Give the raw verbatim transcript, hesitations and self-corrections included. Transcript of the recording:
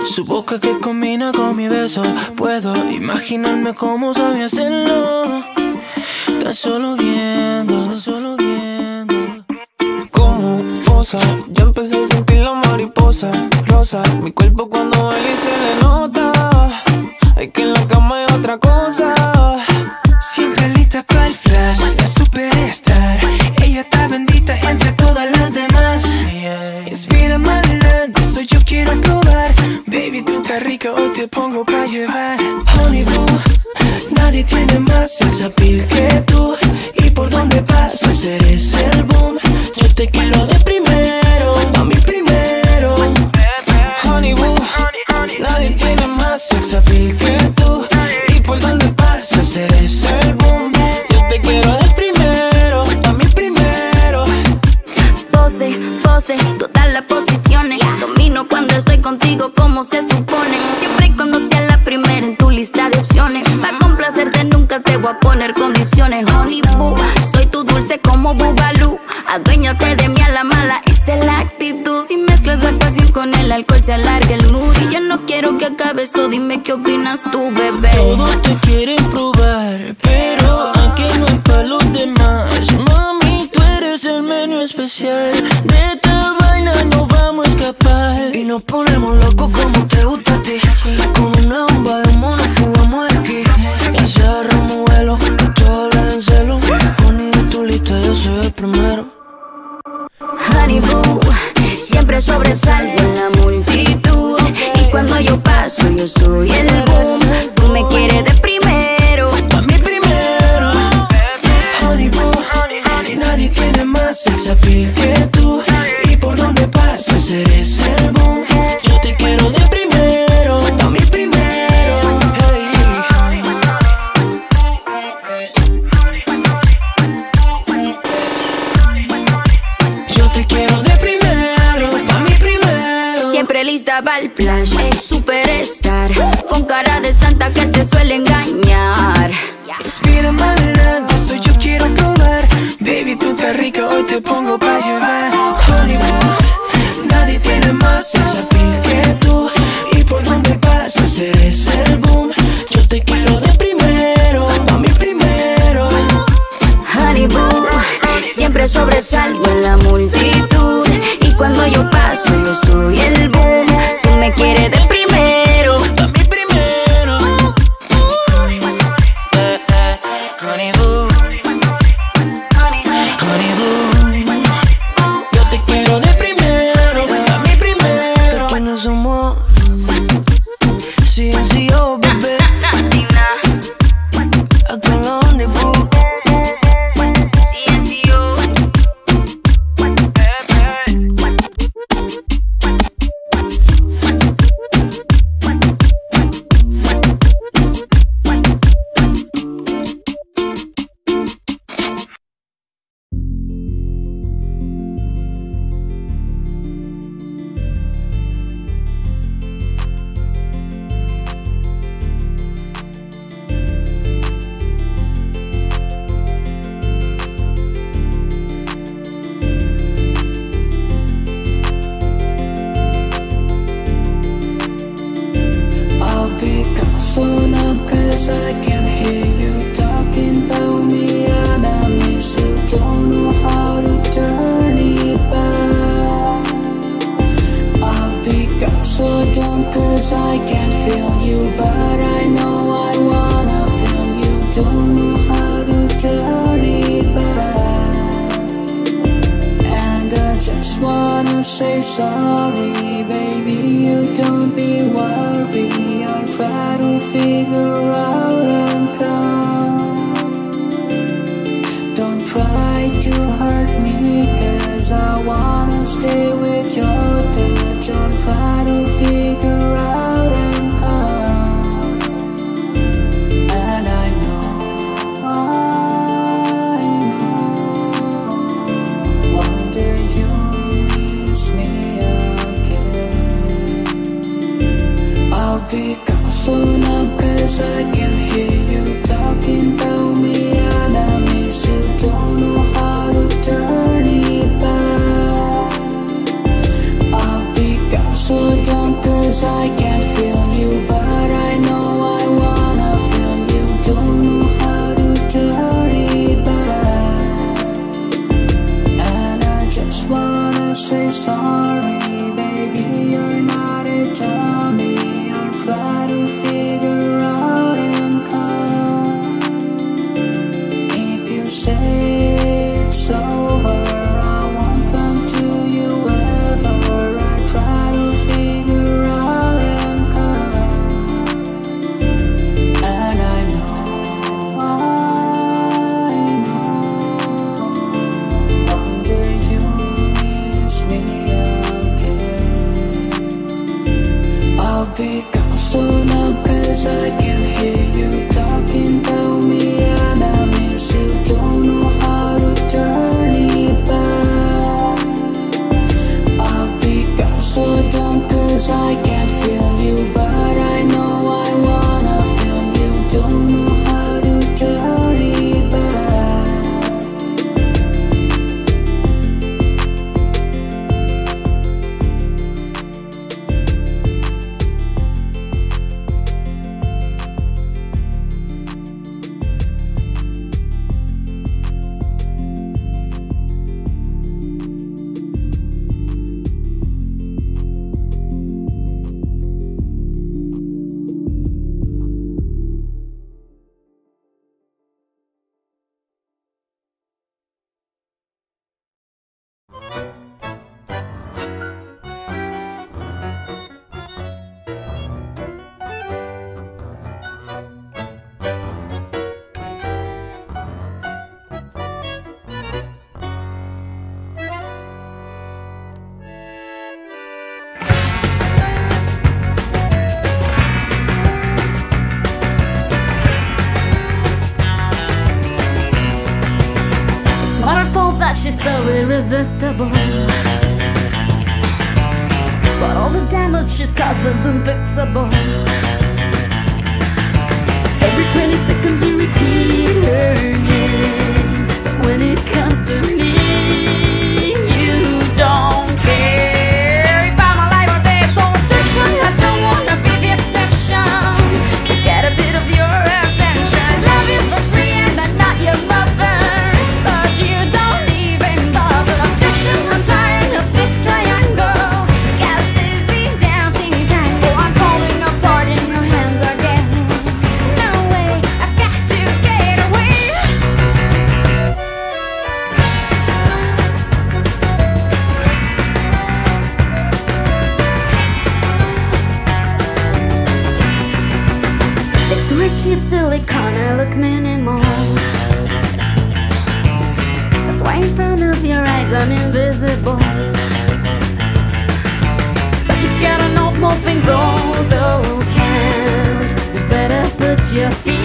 Su boca que combina con mi beso. Puedo imaginarme cómo sabe hacerlo. Tan solo viendo, tan solo viendo cómo posa. Ya empecé a sentir la mariposa rosa. Mi cuerpo cuando baila y se le nota. Hay que en la cama hay otra cosa. Siempre lista para el flash, la superstar. Ella está bendita entre todas las demás. Inspira más adelante, eso yo quiero probar. Baby, tú estás rica, hoy te pongo pa' llevar. Honey boo, nadie tiene más sex appeal que tú. Y por donde pasas eres el boom. Yo te quiero de primero, a mí primero. Honey boo, nadie tiene más sex appeal que tú. Y por donde pasas eres el boom. Yo te quiero de primero, a mí primero. Pose, pose, todas las posiciones. Domino cuando estoy contigo como se supone. Siempre y cuando sea la primera en tu lista de opciones. Pa' complacerte nunca te voy a poner condiciones. Honey boo, soy tu dulce como Bubalú. Aduéñate de mí a la mala, esa es la actitud. Si mezclas la pasión con el alcohol se alarga el mood. Y yo no quiero que acabe eso, dime qué opinas tú, bebé. Todos te quieren probar, pero aquí no es pa' los demás. Mami, tú eres el menú especial. De esta vaina no vamos a escapar. Y nos ponemos locos como te gusta a ti. Con una bomba de mono fugamos de aquí. Y se agarramos vuelo, que todo habla en celo. Poní de tu lista, yo soy el primero. Honey boo, siempre sobresalgo en la multitud. Y cuando yo paso yo soy el boom. Tú me quieres de primero, a mí primero. Honey boo, nadie tiene más sex appeal que tú. Y por donde pasas eres el boom. Yo te quiero de primero, a mí primero. Hey. Yo te quiero de primero, a mí primero. siempre lista para el flash. Superstar, con cara de santa que te suele engañar. Respira más adelante, eso yo quiero probar. Baby, tú estás rica, hoy te pongo pa' llevar. Honey boo, nadie tiene más sex appeal que tú. Y por donde pasas eres el boom. Yo te quiero de primero, a mí primero. Honey boo, siempre sobresalgo en la multitud. Y cuando yo paso yo soy el boom. Tú me quieres de primero, a mí primero. Eh, eh, honey boo, honey boo. Yo te quiero de primero, a mí primero. Que no somos C N C O, bebé. Acá en la honey boo. Say sorry, baby, you don't be worried. I'll try to figure out and come. Don't try to hurt me, cause I wanna stay with your touch. I'll try to figure out and come. And I know, I know, one day you'll me again. I'll be gone soon now, cause I can hear you talking about me, and I miss you, don't know how to turn it back. I'll be gone so dumb, cause I can't I can hear you talking about me, and I miss you. Don't know how to turn it back. I've become so dumb, cause I can't feel you, but I know I wanna feel you. Don't know how to turn it back. She's so irresistible, but all the damage she's caused is unfixable. Every twenty seconds you repeat her name, but when it comes to me, you don't care. If I'm alive or dead, protection, I don't wanna be the exception. To get a bit of your attention, love you for free and I'm not your mother, but you don't. I'm tired of this triangle. Got dizzy dancing tango. I'm falling apart in your hands again. No way, I've got to get away. Victoria cheap silicone, I look minimal. That's why in front of your eyes I'm invisible. But you gotta know small things also count. You better put your feet